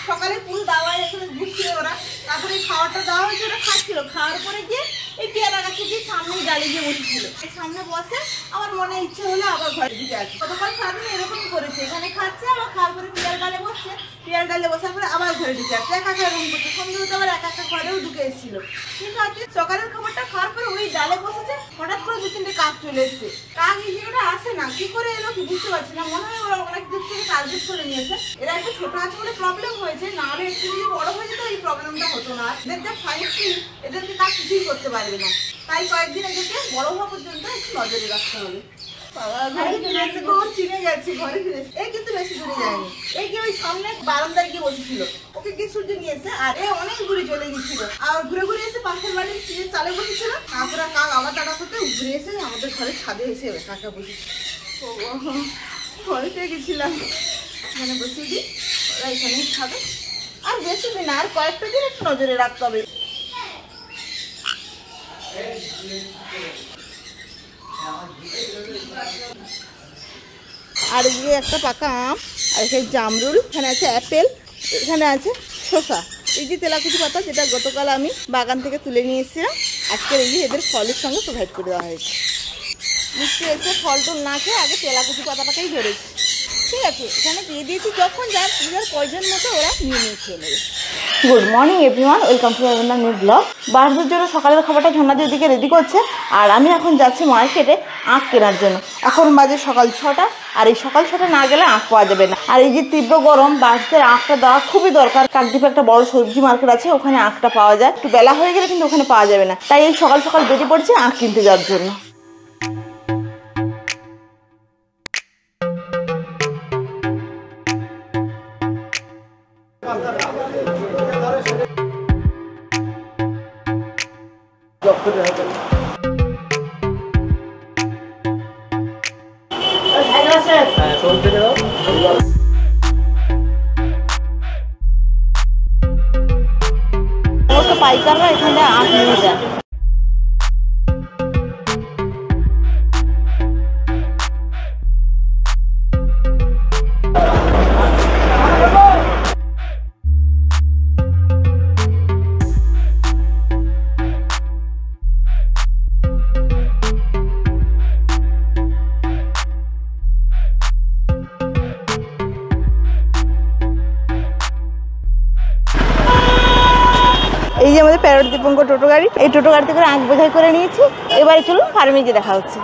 সকালে ফুল দাওয়ায় এখানে ঘুরছিল ওরা, তারপরে খাওয়াটা দেওয়া হয়েছে, ওরা খাচ্ছিল। খাওয়ার পরে গিয়ে এই পেয়ারা গাছে গিয়ে সামনে ডালি গিয়ে বসেছিল, সামনে বসে আমার মনে ইচ্ছে হলো আবার ঘরে দিকে আসে। গতকাল সারাদিন এরকমই করেছে, এখানে খাচ্ছে আবার খাওয়ার পরে পেয়ার ডালে বসছে, পেয়ার ডালে বসার পরে আবার ঘরে দিকে আসছে, একা একা এরকম করছে। সন্ধ্যে হতে আবার একা একা ঘরেও ঢুকে এসেছিল। কিন্তু আজকে সকালের খাবারটা খাওয়ার পরে ওই ডালে বসেছে, হঠাৎ করে 2-3টে কাক চলে এসছে। কাক এই জায়গাটা আসে না, কি করে এলো কি বুঝতে পারছি না। মনে হয় ওরা অনেক দিক থেকে টার্গেট করে নিয়েছে। এরা একটু ছোট আছে বলে প্রবলেম হয়েছে, না হলে একটু যদি বড় হয়ে যেত এই প্রবলেমটা হতো না। এদের যা ফাইসি, এদেরকে কাক কিছুই করতে পারবে না। তাই কয়েকদিন এদেরকে বড় হওয়া পর্যন্ত একটু নজরে রাখতে হবে। চিনে গেছে ঘরে ফিরে, এই কিন্তু বেশি দূরে যায়নি। এই কি ওই সামনে বারান্দায় গিয়ে বসেছিল, ওকে গিয়ে সূর্য নিয়েছে, আর এ অনেক দূরে চলে গেছিল। আর ঘুরে ঘুরে এসে পাশের বাড়ির চালে বসেছিল। তারপরে কাক আবার টাটা করতে ঘুরে এসে আমাদের ঘরে ছাদে এসে কাকা বসেছে। ভয় পেয়ে গেছিলাম। এখানে বসিয়ে দিই, ওরা এখানেই খাবে। আর বেশি দিন, আর কয়েকটা দিন একটু নজরে রাখতে হবে। আর এদিকে একটা পাকা আম, আর এখানে জামরুল, এখানে আছে অ্যাপেল, এখানে আছে শসা। এই যে তেলাকুচি পাতা, যেটা গতকাল আমি বাগান থেকে তুলে নিয়ে এসেছিলাম, আজকের এই যে এদের ফলের সঙ্গে প্রোভাইড করে দেওয়া হয়েছে। মিষ্টি এসে ফল টল না খেয়ে আগে তেলাকুচি পাতাটাকেই ধরেছে। ঠিক আছে, এখানে দিয়ে দিয়েছি, যখন যার পূজার প্রয়োজন মতো ওরা নিয়ে খেয়ে নেবে। Good morning everyone, welcome to our new blog. বার্থডের জন্য সকালের খাবারটা ঝর্ণা দিয়ে দিকে রেডি করছে, আর আমি এখন যাচ্ছি মার্কেটে আখ কেনার জন্য। এখন বাজে সকাল 6টা, আর এই সকাল 6টা না গেলে আখ পাওয়া যাবে না। আর এই যে তীব্র গরম, বাচ্চাদের আখটা দেওয়া খুবই দরকার। কাকদ্বীপে একটা বড় সবজি মার্কেট আছে, ওখানে আখটা পাওয়া যায়। একটু বেলা হয়ে গেলে কিন্তু ওখানে পাওয়া যাবে না, তাই এই সকাল সকাল বেরিয়ে পড়ছে আখ কিনতে যাওয়ার জন্য। পাইকাররা এখানে আখ নিয়ে যায়। এই যে আমাদের প্যারট দীপঙ্কর টোটো গাড়ি, এই টোটো গাড়িতে করে আখ বোঝাই করে নিয়েছি। এবারে চলুন ফার্মে গিয়ে দেখা হচ্ছে।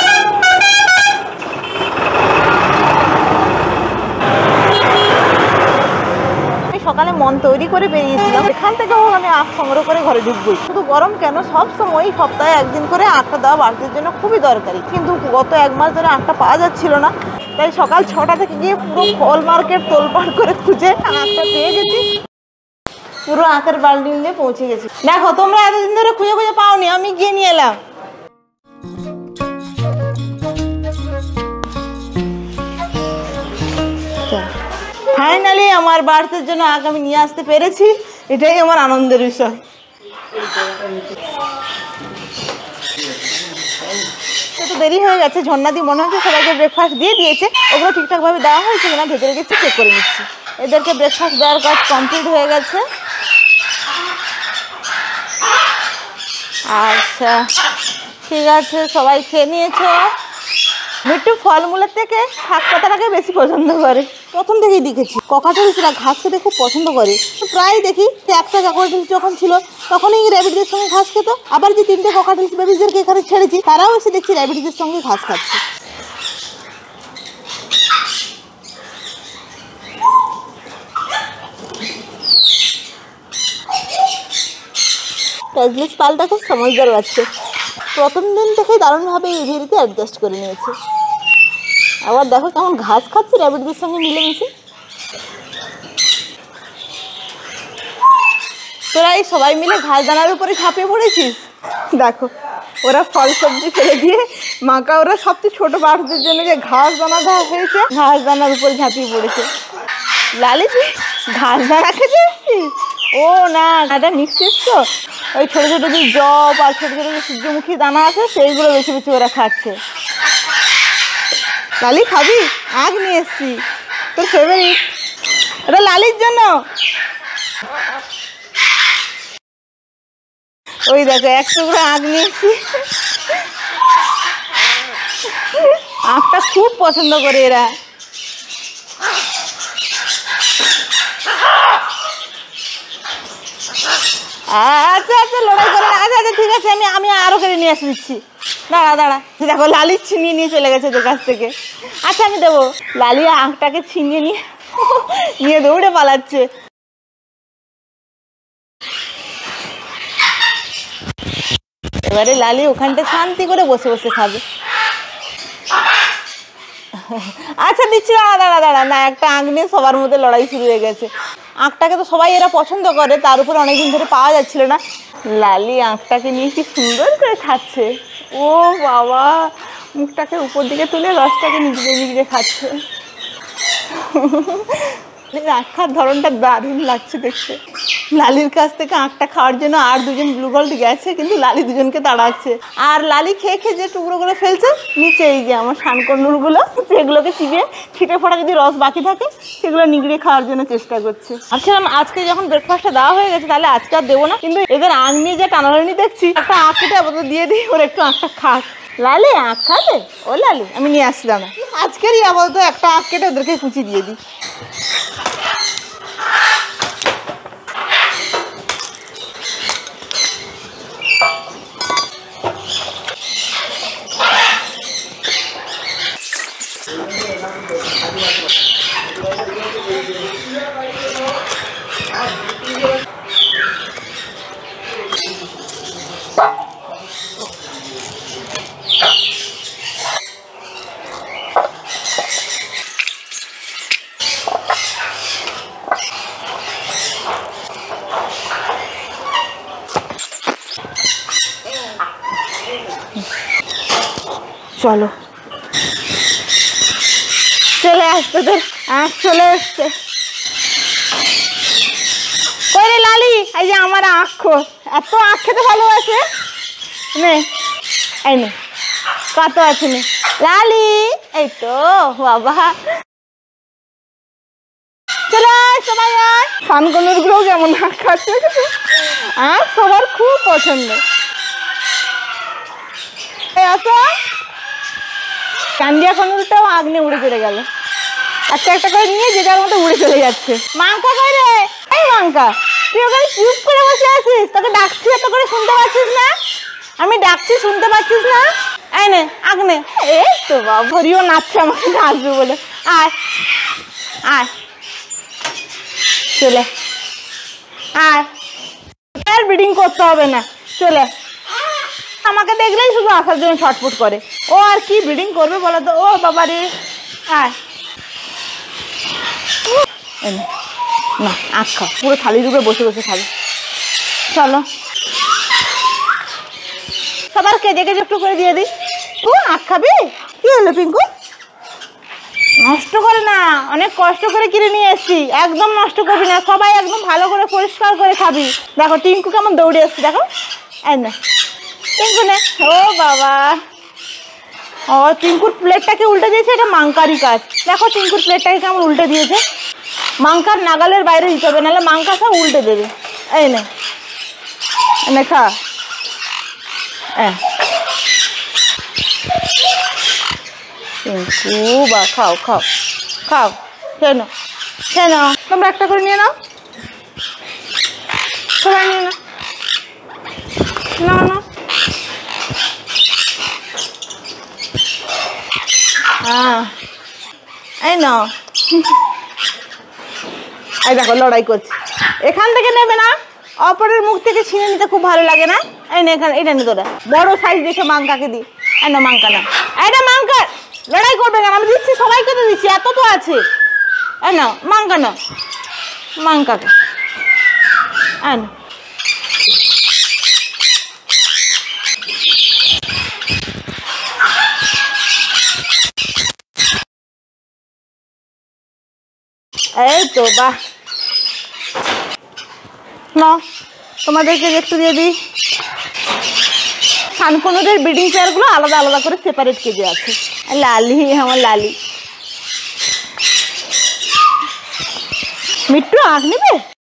আমি সকালে মন তৈরি করে বেরিয়েছিলাম, এখান থেকে হোক আমি আখ সংগ্রহ করে ঘরে ঢুকবই। শুধু গরম কেন, সব সময় সপ্তাহে একদিন করে আখটা দেওয়া বাড়তির জন্য খুবই দরকারি। কিন্তু গত 1 মাস ধরে আখটা পাওয়া যাচ্ছিল না, তাই সকাল 6টা থেকে গিয়ে পুরো ফল মার্কেট তোলপাড় করে খুঁজে আখটা পেয়ে গেছি। পুরো আখের বালতি নিয়ে পৌঁছে গেছি। দেখো, তোমরা এতদিন ধরে খুঁজে খুঁজে পাওনি, আমি গিয়ে নিয়ে এলাম। ফাইনালি আমার বাড়ির জন্য আখ আমি নিয়ে আসতে পেরেছি, এটাই আমার আনন্দের বিষয়। তো দেরি হয়ে গেছে, ঝর্ণাদি মনে হচ্ছে সবাইকে ব্রেকফাস্ট দিয়ে দিয়েছে। ওগুলো ঠিকঠাকভাবে দেওয়া হয়েছে কিনা ভেতরে গেছে চেক করে নিচ্ছি। এদেরকে ব্রেকফাস্ট দেওয়ার কাজ কমপ্লিট হয়ে গেছে। আচ্ছা ঠিক আছে, সবাই খেয়ে নিয়েছো। মিট্টু ফলমূলের থেকে শাক পাতাটাকে বেশি পছন্দ করে, প্রথম থেকেই দেখেছি। ককাটেলসরা ঘাস খেতে খুব পছন্দ করে, প্রায় দেখি। একটা ককাটেলস যখন ছিল তখনই র্যাবিটদের সঙ্গে ঘাস খেত। আবার যে 3টে ককাটেলস বেবিদেরকে এখানে ছেড়েছি, তারাও এসে দেখছি র্যাবিটদের সঙ্গে ঘাস খাচ্ছে। ট্যাজলিস পালটা খুব সমঝদার বাচ্চা, প্রথম দিন থেকেই দারুণভাবে এই এরিয়াতে অ্যাডজাস্ট করে নিয়েছে। আবার দেখো কেমন ঘাস খাচ্ছে র্যাবিটদের সঙ্গে মিলেমিশে। তোরা এই সবাই মিলে ঘাস দানার উপরে ঝাঁপিয়ে পড়েছিস। দেখো ওরা ফল সবজি ফেলে দিয়ে মাকা ওরা সবচেয়ে ছোট বাচ্চাদের জন্য যে ঘাস দানা দেওয়া হয়েছে, ঘাস দানার উপরে ঝাঁপিয়ে পড়েছে। লালি তুই ঘাস দানা খেতে এসছিস? ও না, এটা মিক্স এসছো। ওই ছোটো ছোটো যে জব আর ছোটো ছোটো যে সূর্যমুখী দানা আছে সেইগুলো বেছে বেছে ওরা খাচ্ছে। লালি খাবি? আখ নিয়ে এসছি, তোর ফেভারিট। এটা লালির জন্য। ওই দেখো এক টুকরো আঁক নিয়েছি, আঁকটা খুব পছন্দ করে এরা। আচ্ছা আচ্ছা লড়াই করে, আচ্ছা আচ্ছা ঠিক আছে, আমি আরো করে নিয়ে এসে দিচ্ছি। দাঁড়া দাঁড়া, দেখো লালি ছিনিয়ে নিয়ে চলে গেছে তোর কাছ থেকে। আচ্ছা আমি দেবো। লালি আঁকটাকে ছিনিয়ে নিয়ে দৌড়ে পালাচ্ছে। এবারে লালি ওখানটা শান্তি করে বসে বসে খাবে। আচ্ছা দিচ্ছি, দাঁড়া দাঁড়া দাঁড়া, না একটা আঁক নিয়ে সবার মধ্যে লড়াই শুরু হয়ে গেছে। আঁকটাকে তো সবাই এরা পছন্দ করে, তার উপর অনেকদিন ধরে পাওয়া যাচ্ছিল না। লালি আঁকটাকে নিয়ে কি সুন্দর করে খাচ্ছে। ও বাবা, মুখটাকে উপর দিকে তুলে রসটাকে নিজে নিজে খাচ্ছে। আঁখার ধরনটা দারুণ লাগছে দেখতে। লালির কাছ থেকে আঁকটা খাওয়ার জন্য আর দুজন ব্লু গোল্ড গেছে, কিন্তু লালি দুজনকে তাড়াচ্ছে। আর লালি খেয়ে খেয়ে যে টুকরোগুলো ফেলছে নিচে, এই যে আমার শানকনুরগুলো, সেগুলোকে চিবিয়ে ছিটে ফোটা যদি রস বাকি থাকে সেগুলো নিগড়িয়ে খাওয়ার জন্য চেষ্টা করছে। ভাবছিলাম আজকে যখন ব্রেকফাস্টটা দেওয়া হয়ে গেছে তাহলে আজকে আর দেবো না, কিন্তু এদের আঁক নিয়ে যে টানাটানি দেখছি, একটা আঁকটা আপাতত দিয়ে দিই, ওর একটু আঁকটা খাক। লালি আঁক খাবে? ও লালি আমি নিয়ে আসছি, দাঁড়া আজকেরই আপাতত একটা আঁক কেটে ওদেরকে কুচি দিয়ে দিই। চলো চলে আসতে তোর আঁক চলে এসছে। কই রে লালি, এই যে আমার আঁক খোর, এত আঁক খেতে ভালোবাসে। নে এই নে কত আছে নে লালি, এই তো বাবা। চলে আয় সবাই আয়। শানকনুর গুলোও কেমন আঁক খাচ্ছে, আঁক সবার খুব পছন্দ। আসো, কান্ডিয়া কনুরটাও আগ নিয়ে উড়ে চলে গেল, একটা একটা করে নিয়ে যে যার মতো উড়ে চলে যাচ্ছে। মাংকা কই রে? এই মাংকা, তুই ওখানে চুপ করে বসে আছিস, তোকে ডাকছি এত করে শুনতে পাচ্ছিস না? আমি ডাকছি শুনতে পাচ্ছিস না? এই নে আগ নে। এই তো বাবা, ভরিও নাচছে আমাকে ডাকবে বলে। আয় আয় চলে আয়, আর ব্রিডিং করতে হবে না, চলে। আমাকে দেখলেই শুধু আসার জন্য ছটফট করে। ও আর কি ব্রিডিং করবে বলো তো? ও বাবা রে, আয় না আখ খাও, পুরো থালির উপরে বসে বসে খাবে। চলো সবার কেজে কেজে একটু করে দিয়ে দিই। ও আখ খাবি? কি হলো পিঙ্কু? নষ্ট করে না, অনেক কষ্ট করে কিনে নিয়ে এসছি, একদম নষ্ট করবি না, সবাই একদম ভালো করে পরিষ্কার করে খাবি। দেখো টিঙ্কু কেমন দৌড়ে এসছি, দেখো এই না টিঙ্কু নে। ও বাবা, ও টিঙ্কুর প্লেটটাকে উল্টে দিয়েছে, এটা মাংকারই কাজ। দেখো টিঙ্কুর প্লেটটাকে কেমন উল্টে দিয়েছে। মাংকার নাগালের বাইরে দিতে হবে, নাহলে মাংকা সব উল্টে দেবে। এই নে এনে খা। টিঙ্কু বা খাও খাও খাও, খেয়ে নাও খেয়ে নাও, তোমরা একটা করে নিয়ে নাও, সবাই নিয়ে নাও, নাও নাও। হ্যাঁ এই নাও। এই দেখো লড়াই করছি, এখান থেকে নেবে না, অপরের মুখ থেকে ছিনে নিতে খুব ভালো লাগে না। এই না এখানে, এটা নে তোরা, বড় সাইজ দেখে মাংকাকে দিই। এই না মাংকা না, এটা মাংকা লড়াই করবে কেন? আমি দিচ্ছি সবাইকে তো দিচ্ছি, এত তো আছে। এই না মাংকা না, মাংকাকে এই না। এই তো বাহ, না তোমাদেরকে একটু দিয়ে দিই। শানকনুরের ব্রিডিং পেয়ারগুলো আলাদা আলাদা করে সেপারেট কেজে আছে। লালি আমার লালি, মিট্টু আঁক নেবে?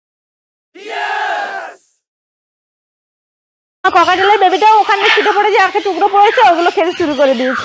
ককাটেলের বেবিটাও ওখানে ছুটে পড়ে যে আঁকে টুকরো পড়েছে, ওগুলো খেতে শুরু করে দিয়েছে।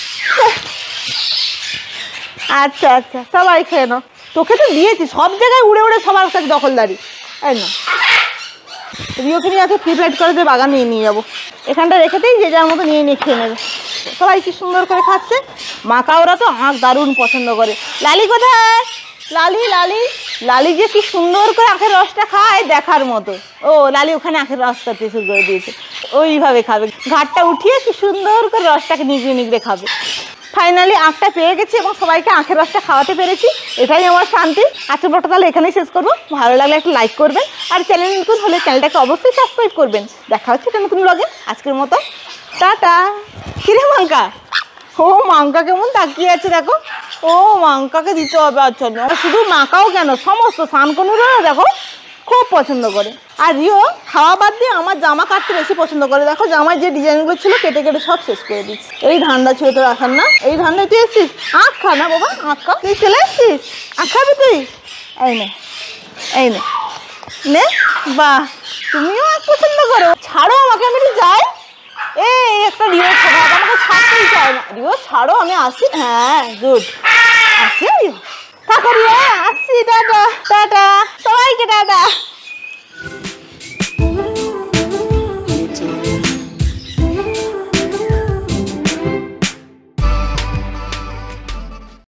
আচ্ছা আচ্ছা, সবাই খেয়ে নাও। তোকে তো দিয়েছি, সব জায়গায় উড়ে উড়ে সবার কাছে দখলদারি। তাই না, রিওকে নিয়ে আজকে ফ্রি ফ্লাইট করে দিয়ে বাগান নিয়ে যাবো। এখানটা রেখেতেই যে যার মতো নিয়ে খেয়ে নেবে। সবাই কি সুন্দর করে খাচ্ছে। মাকা ওরা তো আঁক দারুণ পছন্দ করে। লালি কোথায়? লালি লালি লালি যে কি সুন্দর করে আখের রসটা খায় দেখার মতো। ও লালি ওখানে আখের রস করতে শুরু করে দিয়েছে, ওইভাবে খাবে। ঘাটটা উঠিয়ে কি সুন্দর করে রসটাকে নিগড়ে নিগড়ে খাবে। ফাইনালি আঁকটা পেয়ে গেছি এবং সবাইকে আখের রসটা খাওয়াতে পেরেছি, এটাই আমার শান্তি। আজকের ব্লগটা তাহলে এখানেই শেষ করবো। ভালো লাগলে একটা লাইক করবেন, আর চ্যানেল নতুন হলে চ্যানেলটাকে অবশ্যই সাবস্ক্রাইব করবেন। দেখা হচ্ছে একটা নতুন ব্লগে। আজকের মতো টাটা। কিরে মাঙ্কা, ও মাঙ্কা কেমন তাকিয়ে আছে দেখো। ও মাঙ্কাকে দিতে হবে। আচ্ছা শুধু মাকাও কেন, সমস্ত সানকনুরও দেখো খুব পছন্দ করে। আর রিও খাওয়া বাদ দিয়ে আমার জামা কাটতে বেশি পছন্দ করে। দেখো জামায় যে ডিজাইনগুলো ছিল কেটে কেটে সব শেষ করে দিচ্ছি। এই ধান্দা ছিল তোর আসার না? এই ধান্দায় তুই এসছিস? আঁক খা না বাবা, আঁক খা। তুই চলে এসছিস, আঁক খাবি তুই? এই নে এই নে নে। বাহ, তুমিও আঁক পছন্দ করো। ছাড়ো আমাকে, আমি যাই। এই একটা রিও ছাড়ো, আমাকে ছাড়তেই চায় না। রিও ছাড়ো, আমি আসি। হ্যাঁ গুড, আসি রিও। থাকো রিও, আসছি। টাটা টাটা সবাইকে, টাটা।